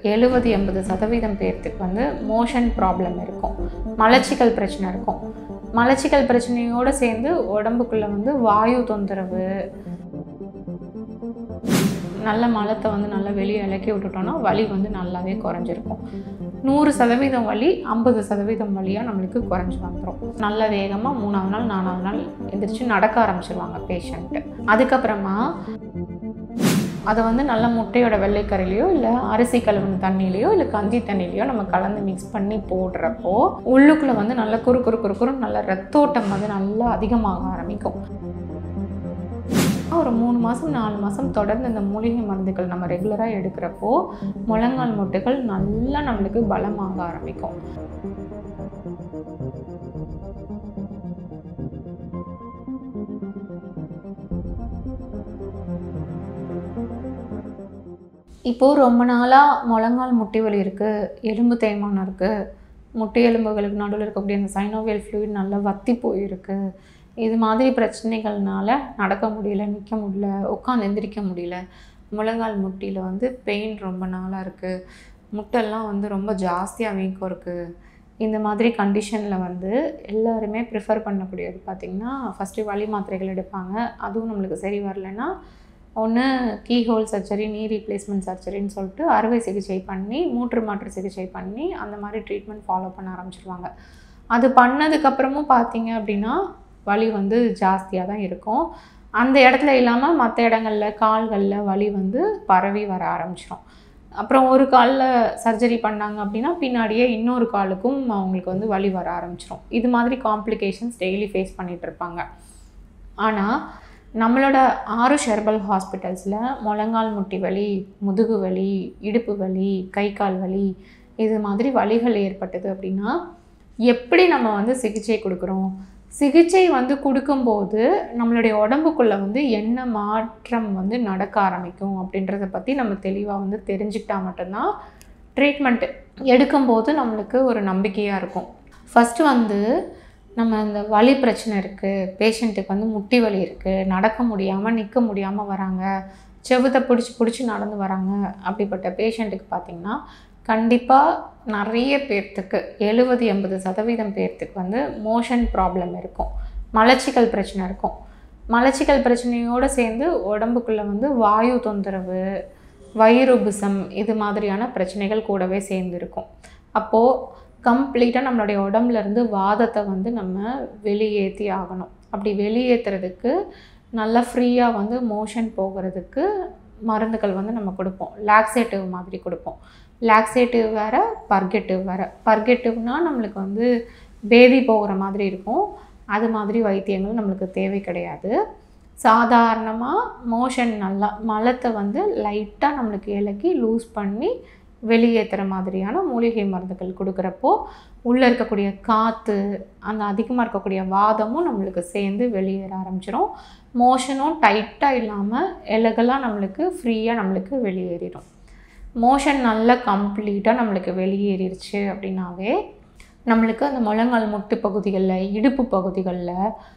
70-80% பேர்த்துக்கு வந்து motion problem இருக்கும், மலச்சிக்கல் பிரச்சனை இருக்கும். மலச்சிக்கல் பிரச்சனையோடு சேர்ந்து உடம்புக்குள்ளே வந்து வாயு தொந்தரவு, நல்ல மலத்தை வந்து நல்லா வெளியே இலக்கி விட்டுட்டோன்னா வலி வந்து நல்லாவே குறைஞ்சிருக்கும். 100% வலி 50% வலியாக நம்மளுக்கு குறைஞ்சி வந்துடும். நல்ல வேகமாக 3ஆவது நாள் 4ஆவது நாள் எந்திரிச்சு நடக்க ஆரம்பிச்சிருவாங்க பேஷண்ட்டு. அதுக்கப்புறமா அதை வந்து நல்ல முட்டையோட வெள்ளைக்கரையிலையோ இல்லை அரிசி கழுவின தண்ணியிலையோ இல்லை கஞ்சி தண்ணியிலையோ நம்ம கலந்து மிக்ஸ் பண்ணி போடுறப்போ உள்ளுக்குள்ளே வந்து நல்ல குறு நல்ல ரத்தோட்டம் வந்து நல்லா அதிகமாக ஆரம்பிக்கும். ஒரு 3 மாதம் 4 மாதம் தொடர்ந்து இந்த மூலிகை மருந்துகள் நம்ம ரெகுலராக எடுக்கிறப்போ முழங்கால் முட்டைகள் நல்லா நம்மளுக்கு பலமாக ஆரம்பிக்கும். இப்போது ரொம்ப நாளாக முழங்கால் முட்டி வலி இருக்குது, எலும்பு தேய்மானம் இருக்குது, முட்டை எலும்புகளுக்கு நடுவில் இருக்கக்கூடிய அந்த சைனோவியல் ஃப்ளூயிட் நல்லா வத்தி போயிருக்கு, இது மாதிரி பிரச்சனைகள்னால நடக்க முடியல, நிற்க முடியல, உட்காந்து எந்திரிக்க முடியல, முழங்கால் முட்டியில் வந்து பெயின் ரொம்ப நாளாக இருக்குது, முட்டெல்லாம் வந்து ரொம்ப ஜாஸ்தியாக வீக்கம் இருக்குது, இந்த மாதிரி கண்டிஷனில் வந்து எல்லாருமே ப்ரிஃபர் பண்ணக்கூடியது பார்த்திங்கன்னா ஃபஸ்ட்டு வலி மாத்திரைகள் எடுப்பாங்க. அதுவும் நம்மளுக்கு சரி வரலைன்னா ஒன்று கீஹோல் சர்ஜரி, நீ ரீப்ளேஸ்மெண்ட் சர்ஜரின்னு சொல்லிட்டு அறுவை சிகிச்சை பண்ணி மூட்டு மாற்று சிகிச்சை பண்ணி அந்த மாதிரி ட்ரீட்மெண்ட் ஃபாலோ பண்ண ஆரம்பிச்சிருவாங்க. அது பண்ணதுக்கப்புறமும் பார்த்திங்க அப்படின்னா வலி வந்து ஜாஸ்தியாக தான் இருக்கும். அந்த இடத்துல இல்லாமல் மற்ற இடங்களில் கால்களில் வலி வந்து பரவி வர ஆரம்பிச்சிடும். அப்புறம் ஒரு காலில் சர்ஜரி பண்ணாங்க அப்படின்னா பின்னாடியே இன்னொரு காலுக்கும் அவங்களுக்கு வந்து வலி வர ஆரம்பிச்சிடும். இது மாதிரி காம்ப்ளிகேஷன்ஸ் டெய்லி ஃபேஸ் பண்ணிகிட்டு இருப்பாங்க. ஆனால் நம்மளோட ஆருஷ் ஹெர்பல் ஹாஸ்பிட்டல்ஸில் முழங்கால் முட்டி வலி, முதுகு வலி, இடுப்பு வலி, கை கால் வலி, இது மாதிரி வலிகள் ஏற்பட்டது அப்படின்னா எப்படி நம்ம வந்து சிகிச்சை கொடுக்குறோம், சிகிச்சை வந்து கொடுக்கும்போது நம்மளுடைய உடம்புக்குள்ளே வந்து என்ன மாற்றம் வந்து நடக்க ஆரம்பிக்கும் அப்படின்றத பற்றி நம்ம தெளிவாக வந்து தெரிஞ்சுக்கிட்டால் மட்டும்தான் ட்ரீட்மெண்ட் எடுக்கும்போது நம்மளுக்கு ஒரு நம்பிக்கையாக இருக்கும். ஃபஸ்ட்டு வந்து நம்ம இந்த வலி பிரச்சனை இருக்குது, பேஷண்ட்டுக்கு வந்து முட்டி வலி இருக்குது, நடக்க முடியாமல் நிற்க முடியாமல் வராங்க, செவுத்தை பிடிச்சி நடந்து வராங்க, அப்படிப்பட்ட பேஷண்ட்டுக்கு பார்த்திங்கன்னா கண்டிப்பாக நிறைய பேர்த்துக்கு 70-80% பேர்த்துக்கு வந்து மோஷன் ப்ராப்ளம் இருக்கும், மலச்சிக்கல் பிரச்சனை இருக்கும். மலச்சிக்கல் பிரச்சனையோடு சேர்ந்து உடம்புக்குள்ளே வந்து வாயு தொந்தரவு, வயிறு உபுசம், இது மாதிரியான பிரச்சனைகள் கூடவே சேர்ந்துருக்கும். அப்போது கம்ப்ளீட்டாக நம்மளுடைய உடம்புலேருந்து வாதத்தை வந்து நம்ம வெளியேற்றி ஆகணும். அப்படி வெளியேற்றுறதுக்கு நல்லா ஃப்ரீயாக வந்து மோஷன் போகிறதுக்கு மருந்துகள் வந்து நம்ம கொடுப்போம். லாக்ஸேட்டிவ் மாதிரி கொடுப்போம். லாக்ஸேட்டிவ் வேறு, பர்கெட்டிவ் வேறு. பர்கெட்டிவ்னால் நம்மளுக்கு வந்து பேதி போகிற மாதிரி இருக்கும், அது மாதிரி வைத்தியங்கள் நம்மளுக்கு தேவை கிடையாது. சாதாரணமாக மோஷன் நல்லா மலத்தை வந்து லைட்டாக நம்மளுக்கு இலக்கி லூஸ் பண்ணி வெளியேற்றுற மாதிரியான மூலிகை மருந்துகள் கொடுக்குறப்போ உள்ளே இருக்கக்கூடிய காற்று, அந்த அதிகமாக இருக்கக்கூடிய வாதமும் நம்மளுக்கு சேர்ந்து வெளியேற ஆரம்பிச்சிடும். மோஷனும் டைட்டாக இல்லாமல் எலகெல்லாம் நம்மளுக்கு ஃப்ரீயாக நம்மளுக்கு வெளியேறிடும். மோஷன் நல்லா கம்ப்ளீட்டாக நம்மளுக்கு வெளியேறிடுச்சு அப்படின்னாவே நம்மளுக்கு அந்த முழங்கால் முட்டு பகுதிகளில், இடுப்பு பகுதிகளில்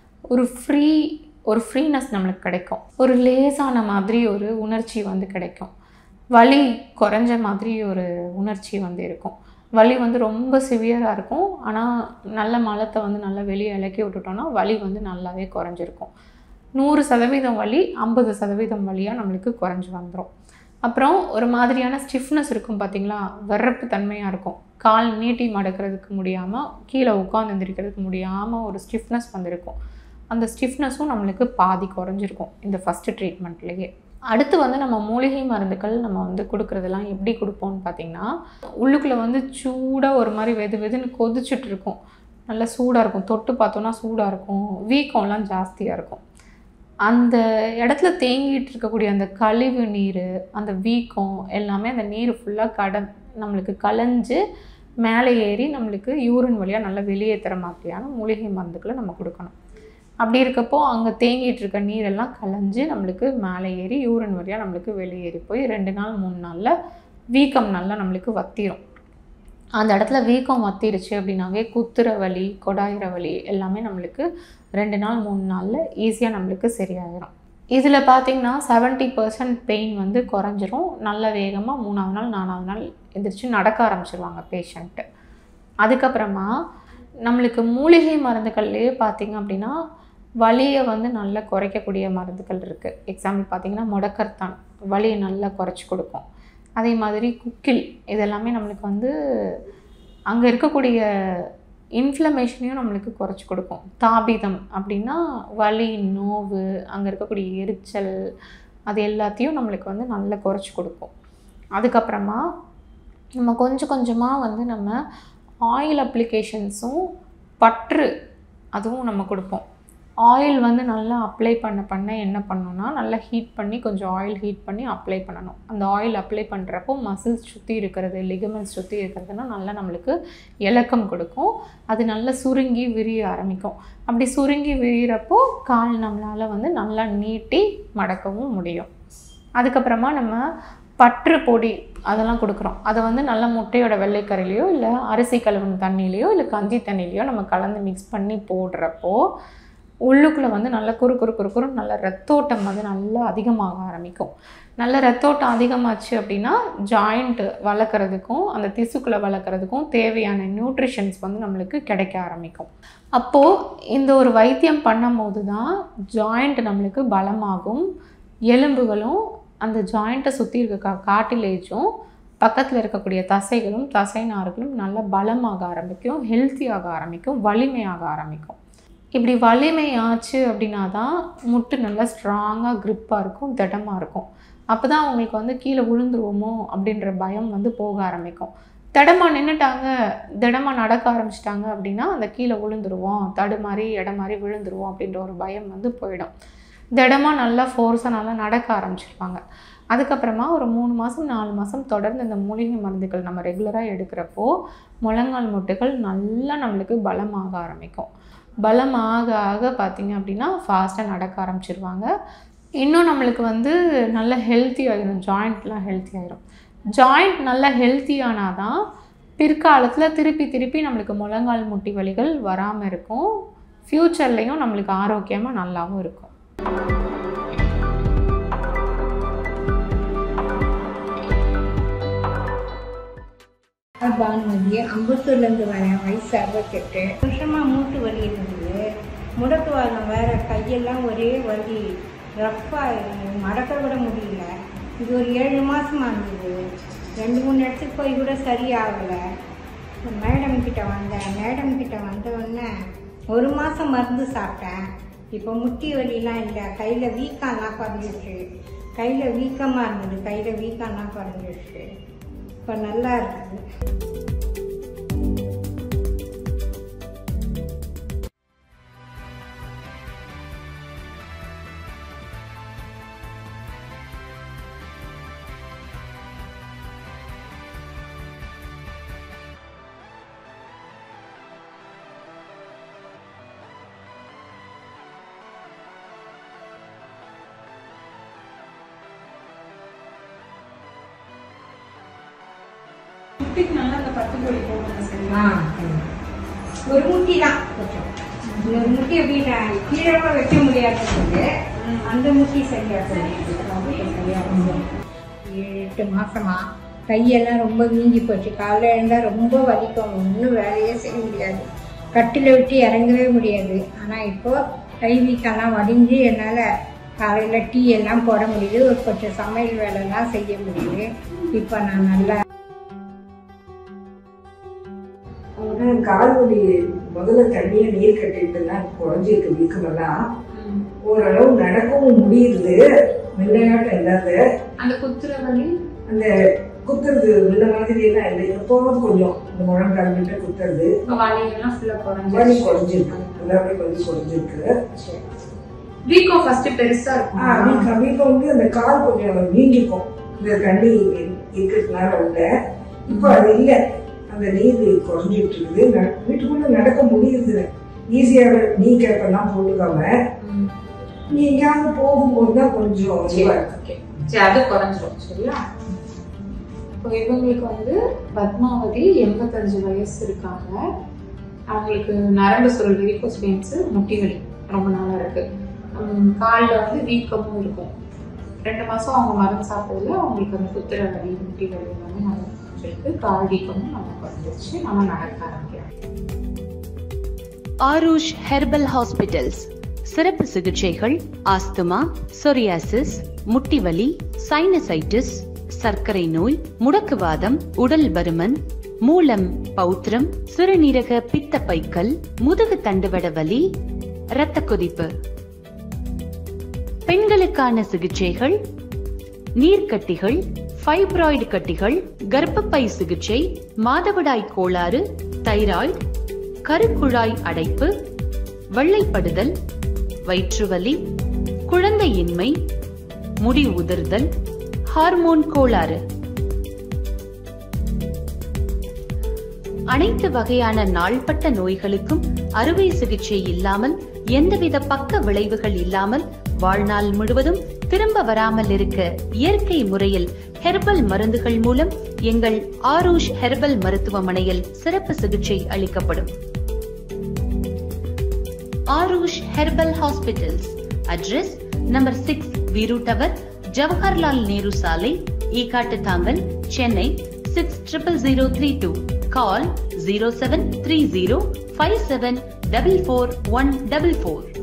ஒரு ஃப்ரீனஸ் நம்மளுக்கு கிடைக்கும். ஒரு லேசான மாதிரி ஒரு உணர்ச்சி வந்து கிடைக்கும். வலி குறைஞ்ச மாதிரி ஒரு உணர்ச்சி வந்து இருக்கும். வலி வந்து ரொம்ப சிவியராக இருக்கும், ஆனால் நல்ல மலத்தை வந்து நல்லா வெளியே இலக்கி விட்டுட்டோன்னா வலி வந்து நல்லாவே குறைஞ்சிருக்கும். 100% வலி 50% வலியாக நம்மளுக்கு குறைஞ்சி வந்துடும். அப்புறம் ஒரு மாதிரியான ஸ்டிஃப்னஸ் இருக்கும் பார்த்திங்களா, விறப்பு தன்மையாக இருக்கும். கால் நீட்டி மடக்கிறதுக்கு முடியாமல், கீழே உட்காந்து எந்திரிக்கிறதுக்கு முடியாமல் ஒரு ஸ்டிஃப்னஸ் வந்துருக்கும். அந்த ஸ்டிஃப்னஸும் நம்மளுக்கு பாதி குறைஞ்சிருக்கும் இந்த ஃபஸ்ட்டு ட்ரீட்மெண்ட்லேயே. அடுத்து வந்து நம்ம மூலிகை மருந்துகள் நம்ம வந்து கொடுக்குறதெல்லாம் எப்படி கொடுப்போம்னு பார்த்திங்கன்னா, உள்ளுக்குள்ளே வந்து சூடாக ஒரு மாதிரி வெதுன்னு கொதிச்சுட்டு இருக்கும், நல்லா சூடாக இருக்கும், தொட்டு பார்த்தோன்னா சூடாக இருக்கும், வீக்கம்லாம் ஜாஸ்தியாக இருக்கும். அந்த இடத்துல தேங்கிட்டு இருக்கக்கூடிய அந்த கழிவு நீர், அந்த வீக்கம் எல்லாமே அந்த நீர் ஃபுல்லாக நம்மளுக்கு கலைஞ்சு மேலே ஏறி நம்மளுக்கு யூரின் வழியாக நல்லா வெளியேற்றுற மாதிரியான மூலிகை மருந்துகளை நம்ம கொடுக்கணும். அப்படி இருக்கப்போ அங்கே தேங்கிட்டு இருக்க நீரெல்லாம் கலைஞ்சு நம்மளுக்கு மேலே ஏறி யூரின் வழியாக நம்மளுக்கு வெளியேறி போய் 2 நாள் 3 நாளில் வீக்கம் நல்லா நம்மளுக்கு வத்திரும். அந்த இடத்துல வீக்கம் வத்திருச்சு அப்படின்னாவே குத்துற வலி, கொடாயிற வலி எல்லாமே நம்மளுக்கு 2 நாள் 3 நாளில் ஈஸியாக நம்மளுக்கு சரியாயிடும். இதில் பார்த்திங்கன்னா 70% பெயின் வந்து குறைஞ்சிரும். நல்ல வேகமாக 3ஆவது நாள் 4ஆவது நாள் எந்திரிச்சு நடக்க ஆரம்பிச்சிருவாங்க பேஷண்ட்டு. அதுக்கப்புறமா நம்மளுக்கு மூலிகை மருந்துகள்லேயே பார்த்திங்க அப்படின்னா வலியை வந்து நல்லா குறைக்கக்கூடிய மருந்துகள் இருக்குது. எக்ஸாம்பிள் பார்த்திங்கன்னா முடக்கர்த்தான் வலியை நல்லா குறைச்சி கொடுக்கும். அதே மாதிரி குக்கில் இதெல்லாமே நம்மளுக்கு வந்து அங்கே இருக்கக்கூடிய இன்ஃப்ளமேஷனையும் நம்மளுக்கு குறைச்சி கொடுக்கும். தாபிதம் அப்படின்னா வலி, நோவு, அங்கே இருக்கக்கூடிய எரிச்சல் அது எல்லாத்தையும் நம்மளுக்கு வந்து நல்லா குறைச்சி கொடுக்கும். அதுக்கப்புறமா நம்ம கொஞ்சம் கொஞ்சமாக வந்து நம்ம ஆயில் அப்ளிகேஷன்ஸும் பற்று அதுவும் நம்ம கொடுப்போம். ஆயில் வந்து நல்லா அப்ளை பண்ண என்ன பண்ணணும்னா நல்லா ஹீட் பண்ணி கொஞ்சம் ஆயில் ஹீட் பண்ணி அப்ளை பண்ணணும். அந்த ஆயில் அப்ளை பண்ணுறப்போ மசில்ஸ் சுற்றி இருக்கிறது, லிகமெண்ட்ஸ் சுற்றி இருக்கிறதுனா நல்லா நம்மளுக்கு இலக்கம் கொடுக்கும். அது நல்லா சுருங்கி விரிய ஆரம்பிக்கும். அப்படி சுருங்கி விரிகிறப்போ கால் நம்மளால் வந்து நல்லா நீட்டி மடக்கவும் முடியும். அதுக்கப்புறமா நம்ம பற்று பொடி அதெல்லாம் கொடுக்குறோம். அதை வந்து நல்லா முட்டையோட வெள்ளைக்கரையிலையோ இல்லை அரிசி கழுவின தண்ணியிலையோ இல்லை கஞ்சி தண்ணியிலையோ நம்ம கலந்து மிக்ஸ் பண்ணி போடுறப்போ உள்ளுக்குள்ளே வந்து நல்லா குறு நல்ல ரத்தோட்டம் வந்து நல்லா அதிகமாக ஆரம்பிக்கும். நல்ல ரத்தோட்டம் அதிகமாச்சு அப்படின்னா ஜாயிண்ட் வளர்க்குறதுக்கும் அந்த திசுக்களை வளர்க்குறதுக்கும் தேவையான நியூட்ரிஷன்ஸ் வந்து நம்மளுக்கு கிடைக்க ஆரம்பிக்கும். அப்போது இந்த ஒரு வைத்தியம் பண்ணும் போது தான் ஜாயிண்ட் நம்மளுக்கு பலமாகும். எலும்புகளும் அந்த ஜாயிண்ட்டை சுற்றி இருக்க காட்டிலேஜும் பக்கத்தில் இருக்கக்கூடிய தசைகளும் தசை நார்களும் நல்லா பலமாக ஆரம்பிக்கும், ஹெல்த்தியாக ஆரம்பிக்கும், வலிமையாக ஆரம்பிக்கும். இப்படி வலிமை ஆச்சு அப்படின்னா தான் முட்டு நல்லா ஸ்ட்ராங்காக க்ரிப்பாக இருக்கும், திடமாக இருக்கும். அப்போ தான் அவங்களுக்கு வந்து கீழே விழுந்துருவோமோ அப்படின்ற பயம் வந்து போக ஆரம்பிக்கும். திடமாக நின்றுட்டாங்க, திடமாக நடக்க ஆரம்பிச்சிட்டாங்க அப்படின்னா அந்த கீழே விழுந்துருவோம், தடுமாறி இடமாறி விழுந்துருவோம் அப்படின்ற ஒரு பயம் வந்து போயிடும். திடமாக நல்லா ஃபோர்ஸாக நல்லா நடக்க ஆரம்பிச்சிருப்பாங்க. அதுக்கப்புறமா ஒரு 3 மாதம் 4 மாதம் தொடர்ந்து இந்த மூலிகை மருந்துகள் நம்ம ரெகுலராக எடுக்கிறப்போ முழங்கால் முட்டுகள் நல்லா நம்மளுக்கு பலமாக ஆரம்பிக்கும். பலமாக ஆக பார்த்திங்க அப்படின்னா ஃபாஸ்ட்டாக நடக்க ஆரம்பிச்சிருவாங்க. இன்னும் நம்மளுக்கு வந்து நல்ல ஹெல்த்தி ஆகிடும், ஜாயிண்ட்லாம் ஹெல்த்தி ஆகிடும். ஜாயிண்ட் நல்லா ஹெல்த்தி ஆனால் தான் பிற்காலத்தில் திருப்பி நம்மளுக்கு முழங்கால் முட்டி வலிகள் வராமல் இருக்கும். ஃப்யூச்சர்லேயும் நம்மளுக்கு ஆரோக்கியமாக நல்லாவும் இருக்கும். பானுமதி, அம்பத்தூர்லேருந்து வரேன். வயசு 68 வருஷமாக மூட்டு வலி இருந்தது. முடக்குவாதம் வேறு, கையெல்லாம் ஒரே வலி, ரஃப்பாக மடக்க கூட முடியல. இது ஒரு 7 மாதமாக இருந்தது. 2-3 இடத்துக்கு போய் கூட சரியாகலை. மேடம் கிட்ட வந்தோடனே 1 மாதம் மருந்து சாப்பிட்டேன். இப்போ முட்டி வலிலாம் இல்லை, கையில் வீக்கம்லாம் குறைஞ்சிடுச்சு. கையில் வீக்கமாக இருந்தது, கையில் வீக்கம்லாம் குறைஞ்சிடுச்சு. இப்போ நல்லா இருக்குது. நல்லா அந்த பத்து பொடி போடுங்க. சரியா? ஒரு முட்டி தான் கொஞ்சம். ஒரு முட்டியை கீழே வைக்க முடியாதது, அந்த முட்டி சரியாக 7-8 மாசமா கையெல்லாம் ரொம்ப வீங்கி போச்சு. காலையில் எழுந்தால் ரொம்ப வலிக்கும், ஒன்றும் வேலையே செய்ய முடியாது, கட்டில விட்டு இறங்கவே முடியாது. ஆனால் இப்போது கை வீக்கெல்லாம் வடிஞ்சு என்னால் காலையில் டீ எல்லாம் போட முடியுது, ஒரு கொஞ்சம் சமையல் வேலைலாம் செய்ய முடியுது. இப்போ நான் நல்லா கால்வலி முதல்ல தண்ணியா நீர் கட்டிட்டுலாம் குறைஞ்சிருக்கு. வீக்கமெல்லாம் ஓரளவு நடக்கவும் முடியுது, முன்னையாட்டம் இல்லாத. அந்த குத்துற வலி, அந்த குத்துறது முன்ன மாதிரி எல்லாம் இல்லை. எப்போவும் கொஞ்சம் இந்த முழங்கால் கிட்ட குத்துறது வலி குறைஞ்சிருக்கு, எல்லாமே வலி குறைஞ்சிருக்கு. வீக்கம் ஃபர்ஸ்ட் பெருசா இருக்கும். வீக்கம் வந்து அந்த கால் கொஞ்சம் வீங்கிக்கும், இந்த தண்ணி இருக்கிறதுனால உள்ள. இப்போ அது இல்லை, அந்த நீர் குறைஞ்சிட்டு இருக்குது. வீட்டுக்குள்ள நடக்க முடியுது ஈஸியாக. நீ கேப்பெல்லாம் போட்டுக்காம நீ எங்கேயாவது போகும்போது தான் கொஞ்சம் அது குறைஞ்சிரும். சரியா? இப்போ இவங்களுக்கு வந்து பத்மாவதி 85 வயசு இருக்காங்க. அவங்களுக்கு நரம்பு சுருள், வெரிகோஸ் வெயின்ஸ், முட்டி வலி ரொம்ப நாளாக இருக்கு. காலில் வந்து வீக்கமும் இருக்கும். 2 மாதம் அவங்க மருந்து சாப்பிட்டதுல அவங்களுக்கு அந்த குத்துற வலி முட்டி வலி எல்லாமே நல்லா குறைஞ்சிருக்கு. கால் வீக்கமும் நல்லா குறைஞ்சிருச்சு. நம்ம நடக்க ஆரம்பிக்கிறோம். ஆரூஷ் ஹெர்பல் ஹாஸ்பிட்டல்ஸ் சிறப்பு சிகிச்சைகள் ஆஸ்துமா, சொரியாசிஸ், முட்டிவலி, சைனசைட்டிஸ், சர்க்கரை நோய், முடக்குவாதம், உடல் பருமன், மூலம், பௌத்திரம், சிறுநீரக பித்தப்பைக்கல், முதுகு தண்டுவட வலி, இரத்த கொதிப்பு. பெண்களுக்கான சிகிச்சைகள் நீர்க்கட்டிகள், ஃபைப்ராய்டு கட்டிகள், கர்ப்பப்பை சிகிச்சை, மாதவிடாய் கோளாறு, தைராய்டு, கருக்குழாய் அடைப்பு, வெள்ளைப்படுதல், வயிற்றுவலி, குழந்தையின்மை, முடி உதிர்தல், ஹார்மோன் கோளாறு. அனைத்து வகையான நாள்பட்ட நோய்களுக்கும் அறுவை சிகிச்சை இல்லாமல், எந்தவித பக்க விளைவுகள் இல்லாமல், வாழ்நாள் முழுவதும் திரும்ப வராமல் இருக்க இயற்கை முறையில் ஹெர்பல் மருந்துகள் மூலம் எங்கள் ஆரூஷ் ஹெர்பல் மருத்துவமனையில் சிறப்பு சிகிச்சை அளிக்கப்படும். Aarush herbal hospitals. Address number 6 Veeru tower, Jawaharlal Nehru சாலை, ஈகாட்டுத்தாங்கல், சென்னை 600032. Call 0730 5744 144.